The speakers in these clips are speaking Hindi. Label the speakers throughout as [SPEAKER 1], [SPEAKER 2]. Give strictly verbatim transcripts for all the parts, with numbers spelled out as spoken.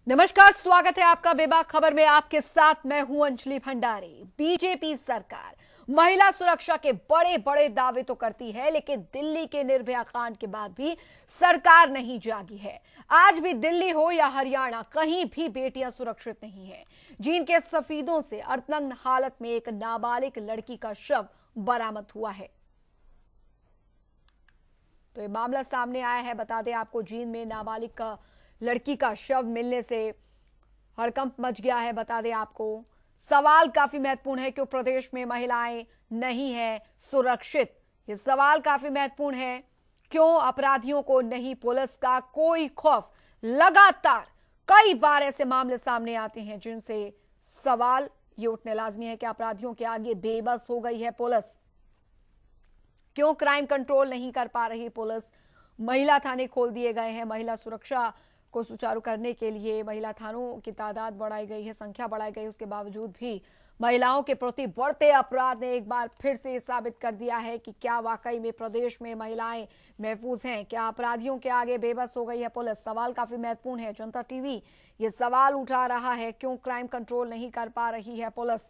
[SPEAKER 1] नमस्कार, स्वागत है आपका बेबाक खबर में। आपके साथ मैं हूं अंजलि भंडारी। बीजेपी सरकार महिला सुरक्षा के बड़े बड़े दावे तो करती है, लेकिन दिल्ली के निर्भया कांड के बाद भी सरकार नहीं जागी है। आज भी दिल्ली हो या हरियाणा, कहीं भी बेटियां सुरक्षित नहीं है। जींद के सफीदों से अर्धनग्न हालत में एक नाबालिग लड़की का शव बरामद हुआ है। तो ये मामला सामने आया है। बता दें आपको, जींद में नाबालिग का लड़की का शव मिलने से हड़कंप मच गया है। बता दें आपको, सवाल काफी महत्वपूर्ण है, क्यों प्रदेश में महिलाएं नहीं हैं सुरक्षित। ये सवाल काफी महत्वपूर्ण है, क्यों अपराधियों को नहीं पुलिस का कोई खौफ। लगातार कई बार ऐसे मामले सामने आते हैं जिनसे सवाल ये उठने लाजमी है कि अपराधियों के आगे बेबस हो गई है पुलिस। क्यों क्राइम कंट्रोल नहीं कर पा रही पुलिस। महिला थाने खोल दिए गए हैं। महिला सुरक्षा को सुचारू करने के लिए महिला थानों की तादाद बढ़ाई गई है, संख्या बढ़ाई गई। उसके बावजूद भी महिलाओं के प्रति बढ़ते अपराध ने एक बार फिर से साबित कर दिया है कि क्या वाकई में प्रदेश में महिलाएं महफूज हैं। क्या अपराधियों के आगे बेबस हो गई है पुलिस। सवाल काफी महत्वपूर्ण है। जनता टीवी ये सवाल उठा रहा है, क्यों क्राइम कंट्रोल नहीं कर पा रही है पुलिस।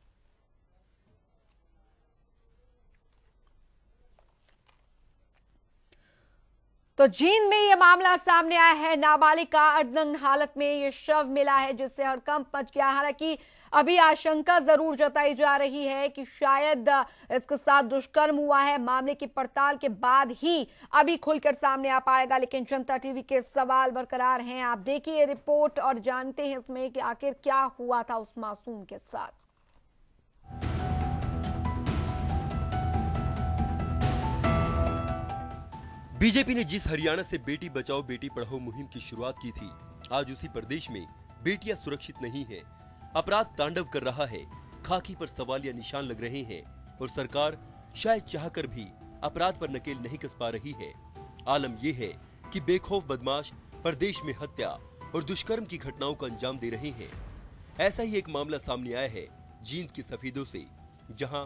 [SPEAKER 1] तो जींद में यह मामला सामने आया है। नाबालिग का अर्धनग्न हालत में यह शव मिला है, जिससे हड़कंप मच गया। हालांकि अभी आशंका जरूर जताई जा रही है कि शायद इसके साथ दुष्कर्म हुआ है। मामले की पड़ताल के बाद ही अभी खुलकर सामने आ पाएगा, लेकिन जनता टीवी के सवाल बरकरार हैं। आप देखिए रिपोर्ट और जानते हैं इसमें कि आखिर क्या हुआ था उस मासूम के साथ।
[SPEAKER 2] बीजेपी ने जिस हरियाणा से बेटी बचाओ बेटी पढ़ाओ मुहिम की शुरुआत की थी, आज उसी प्रदेश में बेटियां सुरक्षित नहीं हैं। अपराध तांडव कर रहा है, खाकी पर सवाल या निशान लग रहे हैं और सरकार शायद चाहकर भी अपराध पर नकेल नहीं कस पा रही है। आलम यह है कि बेखौफ बदमाश प्रदेश में हत्या और दुष्कर्म की घटनाओं का अंजाम दे रहे हैं। ऐसा ही एक मामला सामने आया है जींद की सफीदों से, जहां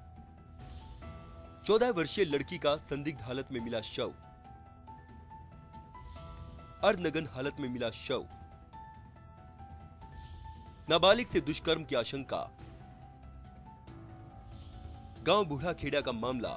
[SPEAKER 2] चौदह वर्षीय लड़की का संदिग्ध हालत में मिला शव। अर्धनग्न हालत में मिला शव। नाबालिग से दुष्कर्म की आशंका। गांव बूढ़ा खेड़ा का मामला।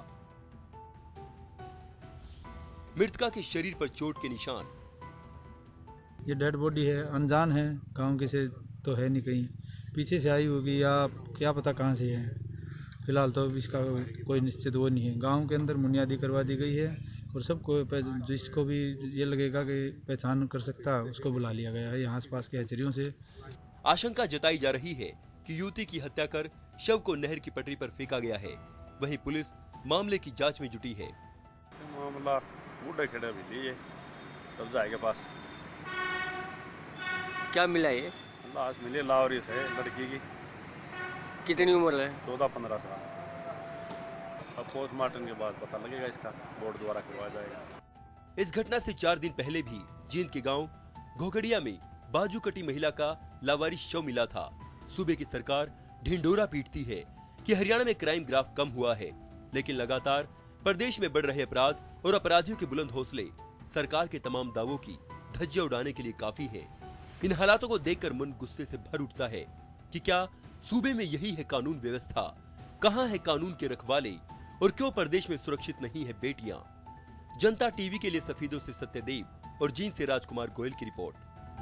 [SPEAKER 2] मृतका के शरीर पर चोट के निशान।
[SPEAKER 3] ये डेड बॉडी है, अनजान है, गांव की से तो है नहीं, कहीं पीछे से आई होगी या क्या पता कहां से है। फिलहाल तो इसका कोई निश्चित वो नहीं है। गांव के अंदर बुनियादी करवा दी गई है और सबको जिसको भी ये लगेगा कि पहचान कर सकता है उसको बुला लिया गया है यहाँ आसपास के हैचरियों से।
[SPEAKER 2] आशंका जताई जा रही है कि युवती की हत्या कर शव को नहर की पटरी पर फेंका गया है। वहीं पुलिस मामले की जांच में जुटी है।
[SPEAKER 4] मामला बूढ़े खेड़े मिली है कब्जा के पास।
[SPEAKER 5] क्या मिला ये?
[SPEAKER 4] लाश मिली लाहौरी से लड़की की।
[SPEAKER 5] कितनी उम्र है?
[SPEAKER 4] चौदह पंद्रह साल। अब पोस्टमार्टम के बाद पता लगेगा, इसका बोर्ड द्वारा करवाया जाएगा।
[SPEAKER 2] इस घटना से चार दिन पहले भी जींद के गांव घोगड़िया में बाजू कटी महिला का लावारिस शव मिला था। सूबे की सरकार ढिंढोरा पीटती है कि हरियाणा में क्राइम ग्राफ कम हुआ है, लेकिन लगातार प्रदेश में बढ़ रहे अपराध और अपराधियों के बुलंद हौसले सरकार के तमाम दावों की धज्जियां उड़ाने के लिए काफी है। इन हालातों को देखकर मन गुस्से से भर उठता है कि क्या सूबे में यही है कानून व्यवस्था। कहां है कानून के रखवाले और क्यों प्रदेश में सुरक्षित नहीं है बेटियां। जनता टीवी के लिए सफीदों से सत्यदेव और जींद से राजकुमार गोयल की रिपोर्ट।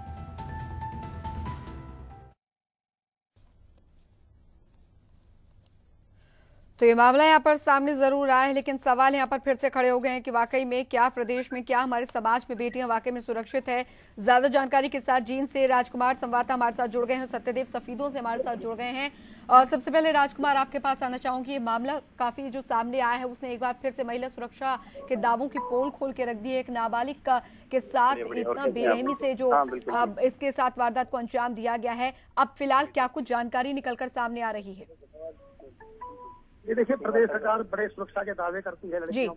[SPEAKER 1] तो ये मामला यहाँ पर सामने जरूर आया है, लेकिन सवाल यहाँ पर फिर से खड़े हो गए हैं कि वाकई में क्या प्रदेश में, क्या हमारे समाज में बेटियां वाकई में सुरक्षित है। ज्यादा जानकारी के साथ जींद से राजकुमार संवाददाता हमारे साथ जुड़ गए हैं, सत्यदेव सफीदों से हमारे साथ जुड़ गए हैं। और सबसे पहले राजकुमार, आपके पास आना चाहूंगी। ये मामला काफी जो सामने आया है उसने एक बार फिर से महिला सुरक्षा के दावों की पोल खोल के रख दी है। एक नाबालिग का के साथ इतना बेरहमी से जो अब इसके साथ वारदात को अंजाम दिया गया है, अब फिलहाल क्या कुछ जानकारी निकलकर सामने आ रही है?
[SPEAKER 6] ये देखिए, प्रदेश सरकार बड़े सुरक्षा के दावे करती है लड़कियों के,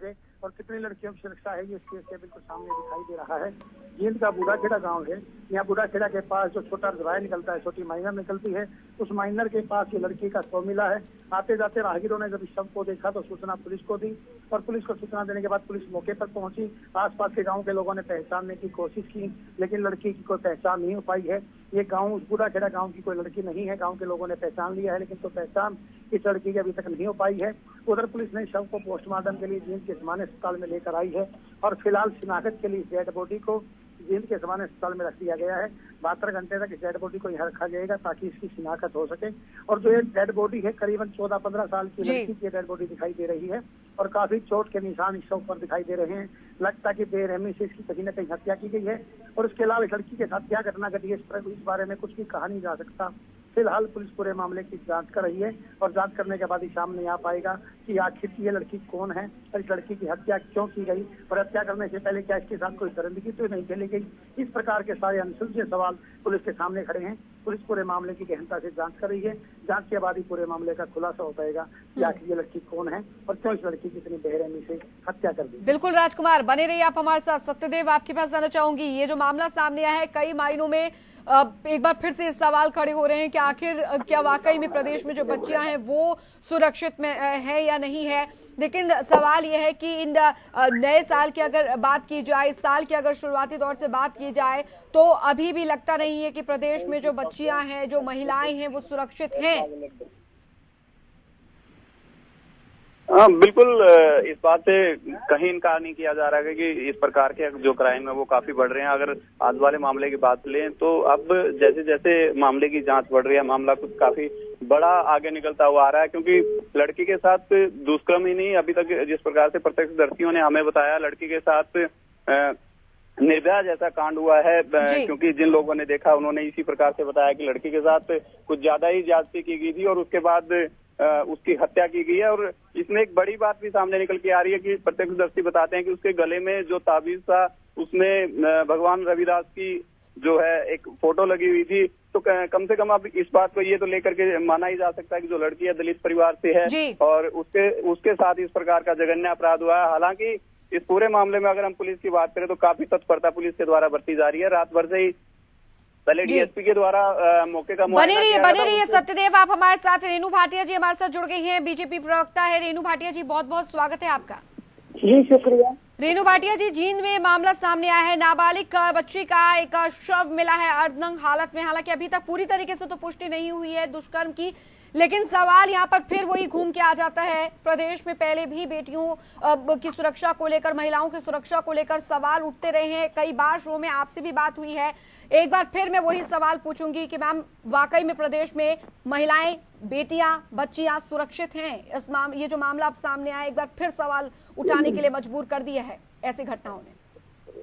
[SPEAKER 6] और कितनी लड़कियों की सुरक्षा है ये इस केस से बिल्कुल सामने दिखाई दे रहा है। जींद का बूढ़ाखेड़ा गांव है। यहाँ बूढ़ाखेड़ा के पास जो छोटा रिवाय निकलता है, छोटी माइनर निकलती है, उस माइनर के पास ये लड़की का शव मिला है। आते जाते राहगीरों ने जब इस शव को देखा तो सूचना पुलिस को दी और पुलिस को सूचना देने के बाद पुलिस मौके पर पहुंची। आसपास के गांव के लोगों ने पहचानने की कोशिश की, लेकिन लड़की की कोई पहचान नहीं हो पाई है। ये गांव उस बूढ़ाखेड़ा गांव की कोई लड़की नहीं है। गांव के लोगों ने पहचान लिया है, लेकिन तो पहचान इस लड़की की अभी तक नहीं हो पाई है। उधर पुलिस ने शव को पोस्टमार्टम के लिए जींद के सामान्य अस्पताल में लेकर आई है और फिलहाल शिनाख्त के लिए डेड बॉडी को जींद के सामान्य अस्पताल में रख दिया गया है। बहत्तर घंटे तक इस डेड बॉडी को यहाँ रखा जाएगा ताकि इसकी शिनाख्त हो सके। और जो ये डेड बॉडी है, करीबन चौदह पंद्रह साल की लड़की की डेड बॉडी दिखाई दे रही है और काफी चोट के निशान इस शव पर दिखाई दे रहे हैं। लगता कि बेरहमी से इसकी कहीं न कहीं हत्या की गई है और इसके अलावा इस लड़की के साथ क्या घटना घटी है इस बारे में कुछ भी कहा नहीं जा सकता। फिलहाल पुलिस पूरे मामले की जांच कर रही है और जांच करने के बाद ही सामने आ पाएगा कि आखिर ये लड़की कौन है और इस लड़की की हत्या क्यों की गई और हत्या करने से पहले क्या इसके साथ कोई दरिंदगी तो नहीं चली गई। इस प्रकार के सारे अनसुलझे सवाल पुलिस के सामने खड़े हैं। पुलिस पूरे मामले की गहनता से जांच कर रही है। जांच के बाद ही पूरे मामले का खुलासा हो पाएगा कि आखिर ये लड़की कौन है और क्यों इस लड़की की इतनी बेरहमी से हत्या कर दी।
[SPEAKER 1] बिल्कुल राजकुमार, बने रहिए आप हमारे साथ। सत्यदेव, आपके पास जाना चाहूंगी। ये जो मामला सामने आया है, कई मायनों में एक बार फिर से सवाल खड़े हो रहे हैं कि आखिर क्या वाकई में प्रदेश में जो बच्चियां हैं वो सुरक्षित में है या नहीं है। लेकिन सवाल यह है कि इन नए साल की अगर बात की जाए, इस साल की अगर शुरुआती दौर से बात की जाए, तो अभी भी लगता नहीं है कि प्रदेश में जो बच्चियां हैं, जो महिलाएं हैं, वो सुरक्षित हैं।
[SPEAKER 7] हाँ, बिल्कुल इस बात से कहीं इनकार नहीं किया जा रहा है कि इस प्रकार के जो क्राइम है वो काफी बढ़ रहे हैं। अगर आज वाले मामले की बात लें तो अब जैसे जैसे मामले की जांच बढ़ रही है, मामला कुछ काफी बड़ा आगे निकलता हुआ आ रहा है, क्योंकि लड़की के साथ दुष्कर्म ही नहीं, अभी तक जिस प्रकार से प्रत्यक्षदर्शियों ने हमें बताया, लड़की के साथ निर्भया जैसा कांड हुआ है। क्योंकि जिन लोगों ने देखा उन्होंने इसी प्रकार से बताया कि लड़की के साथ कुछ ज्यादा ही ज्यादती की गई थी और उसके बाद उसकी हत्या की गई है। और इसमें एक बड़ी बात भी सामने निकल के आ रही है कि प्रत्यक्षदर्शी बताते हैं कि उसके गले में जो ताबीज था उसमें भगवान रविदास की जो है एक फोटो लगी हुई थी। तो कम से कम अब इस बात को ये तो लेकर के माना ही जा सकता है कि जो लड़की है दलित परिवार से है और उसके उसके साथ इस प्रकार का जघन्य अपराध हुआ है। हालांकि इस पूरे मामले में अगर हम पुलिस की बात करें तो काफी तत्परता पुलिस के द्वारा बरती जा रही है। रात भर से ही पहले डीएसपी के द्वारा आ, मौके का
[SPEAKER 1] बने रहिए बने रहिए सत्यदेव, आप हमारे साथ। रेणु भाटिया जी हमारे साथ जुड़ गई हैं, बीजेपी प्रवक्ता है। रेणु भाटिया जी, बहुत बहुत स्वागत है आपका।
[SPEAKER 8] जी शुक्रिया।
[SPEAKER 1] रेणु भाटिया जी, जींद में मामला सामने आया है। नाबालिग बच्ची का एक शव मिला है अर्धनग्न हालत में। हालांकि अभी तक पूरी तरीके से तो पुष्टि नहीं हुई है दुष्कर्म की, लेकिन सवाल यहाँ पर फिर वही घूम के आ जाता है। प्रदेश में पहले भी बेटियों की सुरक्षा को लेकर, महिलाओं की सुरक्षा को लेकर सवाल उठते रहे हैं। कई बार शो में आपसे भी बात हुई है। एक बार फिर मैं वही सवाल पूछूंगी कि मैम, वाकई में प्रदेश में महिलाएं, बेटियां, बच्चियां सुरक्षित हैं? इस माम ये जो मामला अब सामने आया, एक बार फिर सवाल उठाने के लिए मजबूर कर दिया है ऐसी घटनाओं ने।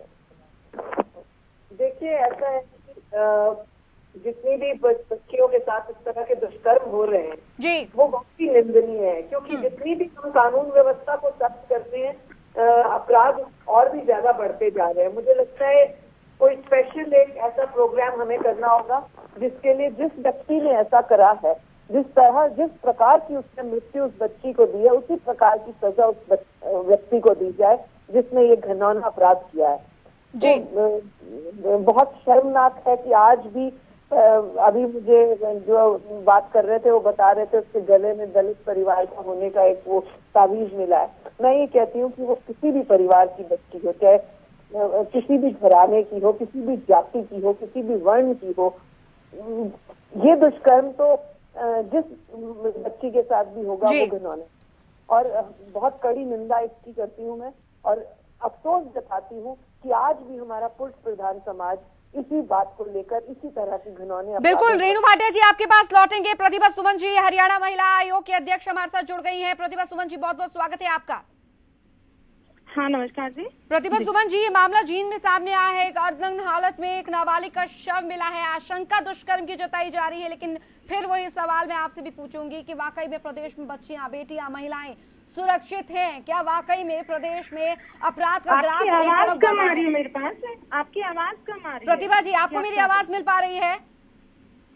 [SPEAKER 8] देखिए, ऐसा है कि जितनी भी बच्चियों के साथ इस तरह के दुष्कर्म हो रहे हैं
[SPEAKER 1] जी,
[SPEAKER 8] वो बहुत ही निंदनीय है। क्योंकि जितनी भी हम कानून व्यवस्था को सख्त करते हैं, अपराध और भी ज्यादा बढ़ते जा रहे हैं। मुझे लगता है कोई स्पेशल एक ऐसा प्रोग्राम हमें करना होगा जिसके लिए जिस व्यक्ति ने ऐसा करा है, जिस तरह जिस प्रकार की उसने मृत्यु उस बच्ची को दी है, उसी प्रकार की सजा उस व्यक्ति को दी जाए जिसने ये घिनौना अपराध किया है।
[SPEAKER 1] जी।
[SPEAKER 8] तो बहुत शर्मनाक है कि आज भी अभी मुझे जो बात कर रहे थे वो बता रहे थे उसके गले में दलित परिवार का होने का एक वो तावीज मिला है। मैं ये कहती हूँ कि वो किसी भी परिवार की बच्ची हो, चाहे किसी भी घराने की हो, किसी भी जाति की हो, किसी भी वर्ण की हो, ये दुष्कर्म तो जिस बच्ची के साथ भी होगा वो घिनौना। और बहुत कड़ी निंदा इसकी करती हूँ मैं और अफसोस जताती हूँ कि आज भी हमारा पुरुष प्रधान समाज इसी बात को लेकर इसी तरह की घिनौने।
[SPEAKER 1] बिल्कुल रेणु भाटिया जी, आपके पास लौटेंगे। प्रतिभा सुमन जी, हरियाणा महिला आयोग की अध्यक्ष, हमारे साथ जुड़ गई हैं। प्रतिभा सुमन जी, बहुत बहुत स्वागत है आपका।
[SPEAKER 9] हाँ नमस्कार जी।
[SPEAKER 1] प्रतिभा सुमन जी, ये मामला जींद में सामने आया है। एक अर्धनग्न हालत में एक नाबालिग का शव मिला है। आशंका दुष्कर्म की जताई जा रही है, लेकिन फिर वही सवाल मैं आपसे भी पूछूंगी कि वाकई में प्रदेश में बच्चियां, बेटियां, महिलाएं सुरक्षित हैं? क्या वाकई में प्रदेश में अपराध का ग्राफ
[SPEAKER 9] आपकी आवाज कम आ रही है मेरे पास? आपकी आवाज कम आ रही है।
[SPEAKER 1] प्रतिभा जी, आपको मेरी आवाज मिल पा रही है?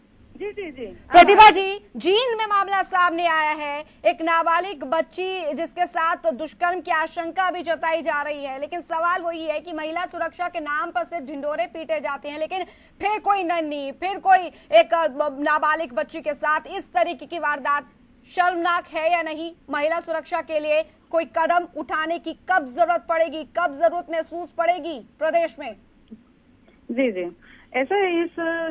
[SPEAKER 9] जी जी जी
[SPEAKER 1] प्रतिभा जी, जींद में मामला सामने आया है, एक नाबालिग बच्ची जिसके साथ दुष्कर्म की आशंका भी जताई जा रही है, लेकिन सवाल वही है कि महिला सुरक्षा के नाम पर सिर्फ ढिंडोरे पीटे जाते हैं, लेकिन फिर कोई नन्ही, फिर कोई एक नाबालिग बच्ची के साथ इस तरीके की वारदात शर्मनाक है या नहीं? महिला सुरक्षा के लिए कोई कदम उठाने की कब जरूरत पड़ेगी, कब जरूरत महसूस पड़ेगी प्रदेश में?
[SPEAKER 9] जी जी ऐसा इस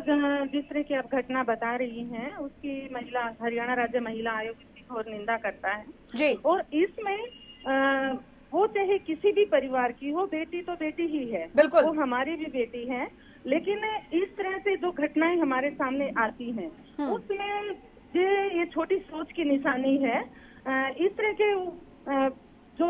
[SPEAKER 9] जिस तरह की आप घटना बता रही हैं उसकी महिला हरियाणा राज्य महिला आयोग इसकी घोर निंदा करता है
[SPEAKER 1] जी।
[SPEAKER 9] और इसमें आ, वो चाहे किसी भी परिवार की हो, बेटी तो बेटी ही है,
[SPEAKER 1] बिल्कुल,
[SPEAKER 9] वो हमारी भी बेटी है, लेकिन इस तरह से जो घटनाएं हमारे सामने आती हैं उसमें ये ये छोटी सोच की निशानी है। आ, इस तरह के आ, जो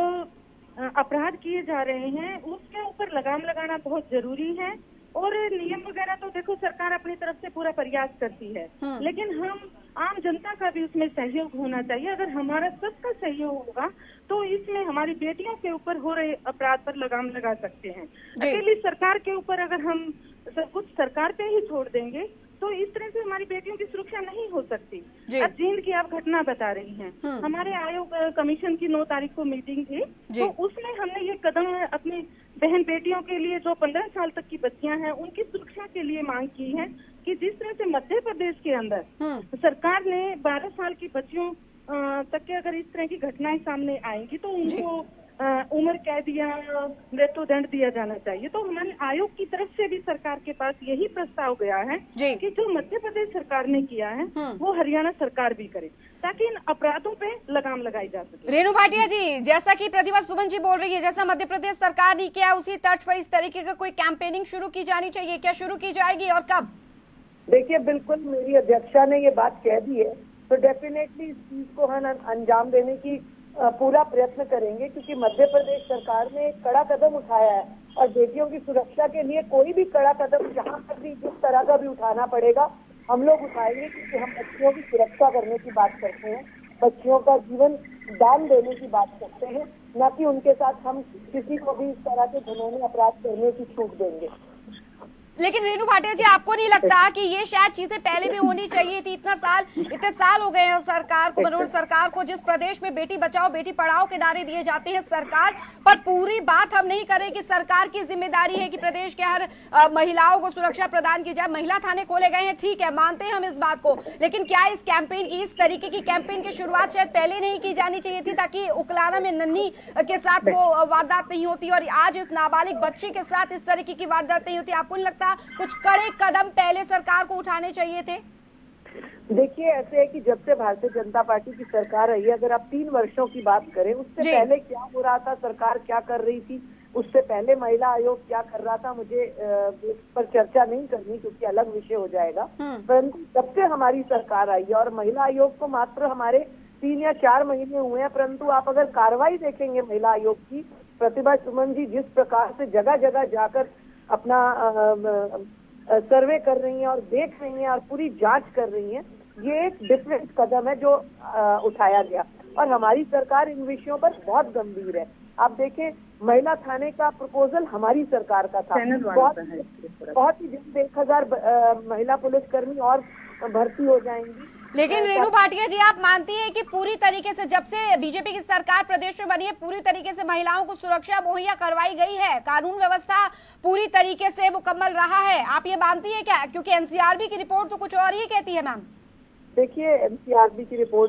[SPEAKER 9] अपराध किए जा रहे हैं उसके ऊपर लगाम लगाना बहुत जरूरी है और नियम वगैरह तो देखो सरकार अपनी तरफ से पूरा प्रयास करती है, लेकिन हम आम जनता का भी उसमें सहयोग होना चाहिए। अगर हमारा सबका सहयोग होगा तो इसमें हमारी बेटियों के ऊपर हो रहे अपराध पर लगाम लगा सकते हैं। अकेली सरकार के ऊपर अगर हम सब कुछ सरकार पे ही छोड़ देंगे तो इस तरह से हमारी बेटियों की सुरक्षा नहीं हो सकती। अब जींद की आप घटना बता रही हैं, हमारे आयोग कमीशन की नौ तारीख को मीटिंग थी, तो उसमें हमने ये कदम अपनी बहन बेटियों के लिए जो पंद्रह साल तक की बच्चियां हैं उनकी सुरक्षा के लिए मांग की है कि जिस तरह से मध्य प्रदेश के अंदर सरकार ने बारह साल की बच्चियों तक के अगर इस तरह की घटनाएं सामने आएंगी तो उनको उम्र कैद या मृत्यु दंड दिया जाना चाहिए। तो हमारे आयोग की तरफ से भी सरकार के पास यही प्रस्ताव गया है कि जो मध्य प्रदेश सरकार ने किया है वो हरियाणा सरकार भी करे ताकि इन अपराधों पे लगाम लगाई जा सके।
[SPEAKER 1] रेणु भाटिया जी, जैसा कि प्रतिभा सुमन जी बोल रही है, जैसा मध्य प्रदेश सरकार ने किया उसी तर्ज पर इस तरीके का कोई कैंपेनिंग शुरू की जानी चाहिए, क्या शुरू की जाएगी और कब?
[SPEAKER 8] देखिए, बिल्कुल मेरी अध्यक्षा ने ये बात कह दी है तो डेफिनेटली इस चीज को हम अंजाम देने की पूरा प्रयत्न करेंगे, क्योंकि मध्य प्रदेश सरकार ने एक कड़ा कदम उठाया है और बेटियों की सुरक्षा के लिए कोई भी कड़ा कदम जहां तक भी जिस तरह का भी उठाना पड़ेगा हम लोग उठाएंगे, क्योंकि हम बच्चियों की सुरक्षा करने की बात करते हैं, बच्चियों का जीवन दान देने की बात करते हैं, न कि उनके साथ हम किसी को भी इस तरह के घिनौने अपराध करने की छूट देंगे।
[SPEAKER 1] लेकिन रेणु भाटिया जी, आपको नहीं लगता कि ये शायद चीजें पहले भी होनी चाहिए थी? इतना साल इतने साल हो गए हैं सरकार को, मनोहर सरकार को, जिस प्रदेश में बेटी बचाओ बेटी पढ़ाओ के नारे दिए जाते हैं सरकार, पर पूरी बात हम नहीं करें कि सरकार की जिम्मेदारी है कि प्रदेश के हर आ, महिलाओं को सुरक्षा प्रदान की जाए। महिला थाने खोले गए हैं, ठीक है, मानते हैं हम इस बात को, लेकिन क्या इस कैंपेन की, इस तरीके की कैंपेन की शुरुआत शायद पहले नहीं की जानी चाहिए थी ताकि उकलाना में नन्ही के साथ वो वारदात नहीं होती और आज इस नाबालिग बच्ची के साथ इस तरीके की वारदात नहीं होती? आपको नहीं लगता कुछ कड़े कदम पहले सरकार को उठाने चाहिए थे?
[SPEAKER 8] देखिए, ऐसे है कि जब से भारतीय जनता पार्टी की सरकार आई है, अगर आप तीन वर्षों की बात करें, उससे पहले क्या हो रहा था, सरकार क्या कर रही थी, उससे पहले महिला आयोग क्या कर रहा था, मुझे इस पर चर्चा नहीं करनी क्योंकि अलग विषय हो जाएगा। परंतु जब से हमारी सरकार आई है और महिला आयोग को मात्र हमारे तीन या चार महीने हुए हैं, परंतु आप अगर कार्रवाई देखेंगे महिला आयोग की, प्रतिभा सुमन जी जिस प्रकार से जगह जगह जाकर अपना सर्वे कर रही हैं और देख रही हैं और पूरी जांच कर रही हैं, ये एक डिफरेंट कदम है जो आ, उठाया गया और हमारी सरकार इन विषयों पर बहुत गंभीर है। आप देखें, महिला थाने का प्रपोजल हमारी सरकार का था, बहुत बहुत ही जल्द एक हजार महिला पुलिसकर्मी और भर्ती हो जाएंगी।
[SPEAKER 1] लेकिन रेणु भाटिया जी, आप मानती हैं कि पूरी तरीके से जब से बीजेपी की सरकार प्रदेश में बनी है पूरी तरीके से महिलाओं को सुरक्षा मुहैया करवाई गई है, कानून व्यवस्था पूरी तरीके से मुकम्मल रहा है, आप ये मानती हैं क्या? क्योंकि एनसीआरबी की रिपोर्ट तो कुछ और ही कहती है मैम।
[SPEAKER 8] देखिए, एनसीआरबी की रिपोर्ट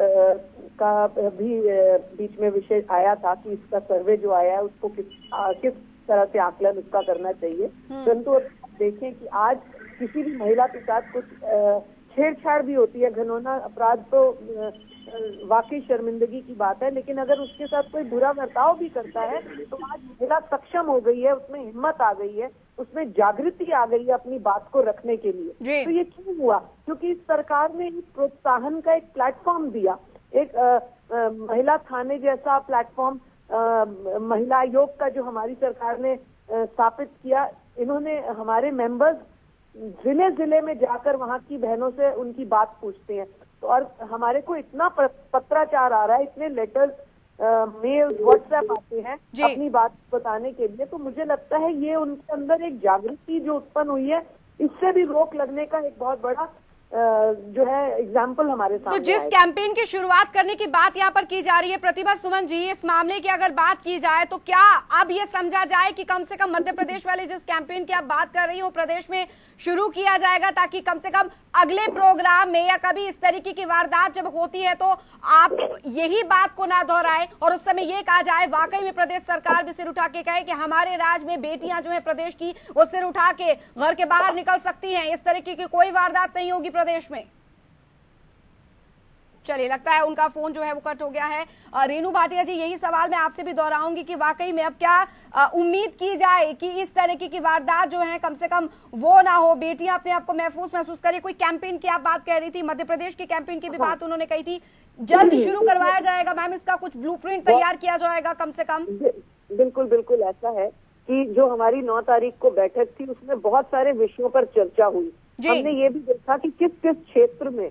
[SPEAKER 8] का भी बीच में विषय आया था कि इसका सर्वे जो आया है उसको किस आ, किस तरह से आकलन उसका करना चाहिए, परंतु देखें कि आज किसी भी महिला के साथ कुछ छेड़छाड़ भी होती है, घिनौना अपराध तो वाकई शर्मिंदगी की बात है, लेकिन अगर उसके साथ कोई बुरा बर्ताव भी करता है तो आज महिला सक्षम हो गई है, उसमें हिम्मत आ गई है, उसमें जागृति आ गई है अपनी बात को रखने के लिए। तो ये क्यों हुआ? क्योंकि इस सरकार ने एक प्रोत्साहन का एक प्लेटफॉर्म दिया, एक आ, आ, महिला थाने जैसा प्लेटफॉर्म, महिला आयोग का जो हमारी सरकार ने स्थापित किया। इन्होंने हमारे मेंबर्स जिले जिले में जाकर वहाँ की बहनों से उनकी बात पूछते हैं, तो और हमारे को इतना पत्राचार आ रहा है, इतने लेटर्स, मेल, व्हाट्सएप आते हैं अपनी बात बताने के लिए, तो मुझे लगता है ये उनके अंदर एक जागृति जो उत्पन्न हुई है, इससे भी रोक लगने का एक बहुत बड़ा जो है एग्जाम्पल हमारे सामने।
[SPEAKER 1] तो जिस कैंपेन की शुरुआत करने की बात यहाँ पर की जा रही है प्रतिभा सुमन जी, इस मामले की अगर बात की जाए तो क्या अब ये समझा जाए कि कम से कम मध्य प्रदेश वाले जिस कैंपेन की आप बात कर रही हो प्रदेश में शुरू किया जाएगा, ताकि कम से कम अगले प्रोग्राम में या कभी इस तरीके की वारदात जब होती है तो आप यही बात को ना दोहराए और उस समय ये कहा जाए वाकई में प्रदेश सरकार भी सिर उठा के कहे कि हमारे राज्य में बेटियां जो है प्रदेश की वो सिर उठा के घर के बाहर निकल सकती हैं, इस तरीके की कोई वारदात नहीं होगी प्रदेश में। चलिए, लगता है उनका फोन जो है वो कट हो गया है। रेणु भाटिया जी, यही सवाल मैं आपसे भी दोहराऊंगी कि वाकई में अब क्या उम्मीद की जाए कि इस तरीके की वारदात जो है कम से कम वो ना हो, बेटियां अपने आप को महफूज महसूस करें। कोई कैंपेन की आप बात कह रही थी, मध्य प्रदेश के कैंपेन की भी बात उन्होंने कही थी, जल्द शुरू करवाया जाएगा मैम, इसका कुछ ब्लूप्रिंट तैयार किया जाएगा कम से कम?
[SPEAKER 8] बिल्कुल बिल्कुल ऐसा है कि जो हमारी नौ तारीख को बैठक थी उसमें बहुत सारे विषयों पर चर्चा हुई। हमने ये भी देखा कि किस किस क्षेत्र में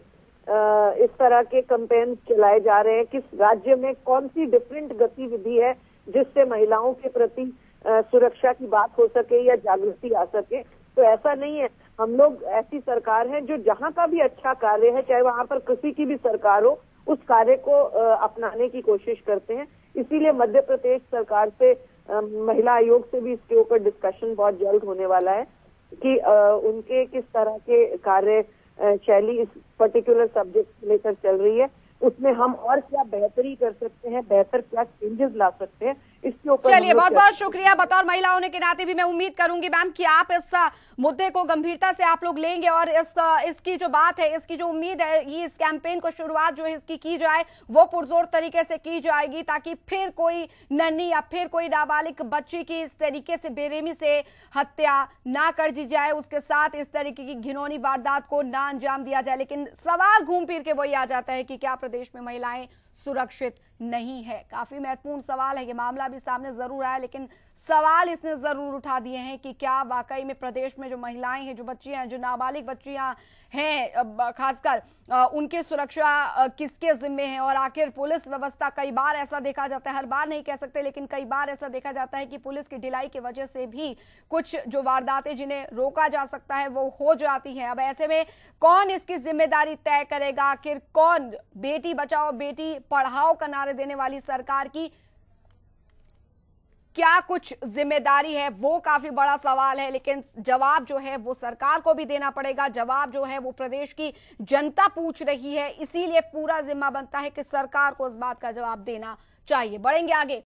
[SPEAKER 8] इस तरह के कैंपेन चलाए जा रहे हैं, किस राज्य में कौन सी डिफरेंट गतिविधि है जिससे महिलाओं के प्रति सुरक्षा की बात हो सके या जागृति आ सके। तो ऐसा नहीं है, हम लोग ऐसी सरकार है जो जहां का भी अच्छा कार्य है, चाहे वहां पर किसी की भी सरकार हो, उस कार्य को अपनाने की कोशिश करते हैं। इसीलिए मध्य प्रदेश सरकार से महिला आयोग से भी इसके ऊपर डिस्कशन बहुत जल्द होने वाला है कि उनके किस तरह के कार्य शैली इस पर्टिकुलर सब्जेक्ट लेकर चल रही है, उसमें हम और क्या बेहतरी कर सकते हैं, बेहतर क्या चेंजेस ला सकते हैं, इसके ऊपर।
[SPEAKER 1] चलिए, बहुत बहुत शुक्रिया। बतौर महिला होने के नाते भी मैं उम्मीद करूंगी मैम कि आप इस मुद्दे को गंभीरता से आप लोग लेंगे और इस इसकी जो बात है, इसकी जो उम्मीद है, ये इस कैंपेन को शुरुआत जो है इसकी की जाए वो पुरजोर तरीके से की जाएगी, ताकि फिर कोई नन्ही या फिर कोई नाबालिग बच्ची की इस तरीके से बेरहमी से हत्या ना कर दी जाए, उसके साथ इस तरीके की घिनौनी वारदात को ना अंजाम दिया जाए। लेकिन सवाल घूम फिर के वही आ जाता है कि क्या प्रदेश में महिलाएं सुरक्षित नहीं है? काफी महत्वपूर्ण सवाल है। ये मामला भी सामने जरूर आया, लेकिन सवाल इसने जरूर उठा दिए हैं कि क्या वाकई में प्रदेश में जो महिलाएं हैं, जो बच्चियां हैं, जो नाबालिग बच्चियां हैं, खासकर उनकी सुरक्षा किसके जिम्मे है? और आखिर पुलिस व्यवस्था, कई बार ऐसा देखा जाता है, हर बार नहीं कह सकते, लेकिन कई बार ऐसा देखा जाता है कि पुलिस की ढिलाई की वजह से भी कुछ जो वारदातें जिन्हें रोका जा सकता है वो हो जाती हैं। अब ऐसे में कौन इसकी जिम्मेदारी तय करेगा? आखिर कौन बेटी बचाओ बेटी पढ़ाओ का नारे देने वाली सरकार की क्या कुछ जिम्मेदारी है, वो काफी बड़ा सवाल है। लेकिन जवाब जो है वो सरकार को भी देना पड़ेगा, जवाब जो है वो प्रदेश की जनता पूछ रही है, इसीलिए पूरा जिम्मा बनता है कि सरकार को इस बात का जवाब देना चाहिए। बढ़ेंगे आगे।